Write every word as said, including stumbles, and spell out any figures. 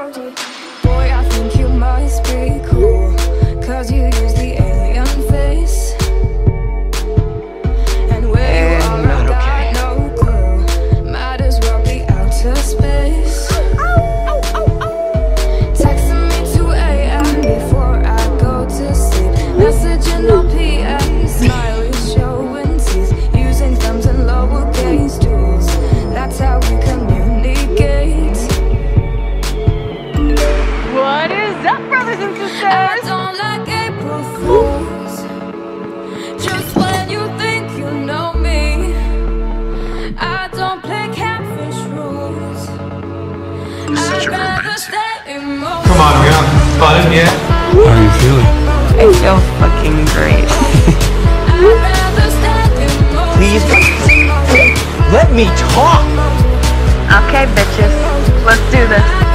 Boy, I think you must be cool, cause you use the alien face. And where you are, I got no clue. Might as well be outer space. Texting me two A M before I go to sleep. Messaging on P M, smiley showing teeth. Using thumbs and lowercase tools. That's how we communicate. What is up, brothers and sisters? I don't like April Fools. Just when you think you know me, I don't play catfish rules. I'd rather stay emotional. Come on, we have fun yet? How are you feeling? I feel fucking great. I'd rather stay emotional. Please, let me talk. Okay, bitches, let's do this.